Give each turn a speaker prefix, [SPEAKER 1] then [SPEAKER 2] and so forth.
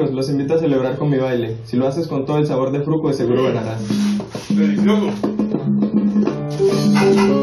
[SPEAKER 1] chicos, los invito a celebrar con mi baile. Si lo haces con todo el sabor de Fruco, de seguro ganarás.
[SPEAKER 2] ¡Delicioso!